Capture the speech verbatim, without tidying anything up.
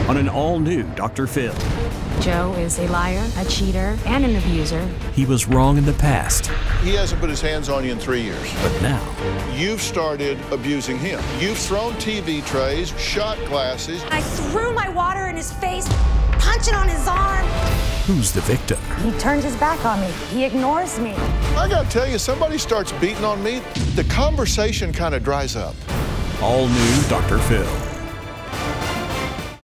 on an all-new Doctor Phil. Joe is a liar, a cheater, and an abuser. He was wrong in the past. He hasn't put his hands on you in three years. But now, you've started abusing him. You've thrown T V trays, shot glasses. I threw my water in his face, punching on his arm. Who's the victim? He turns his back on me. He ignores me. I gotta tell you, somebody starts beating on me, the conversation kind of dries up. All new Doctor Phil.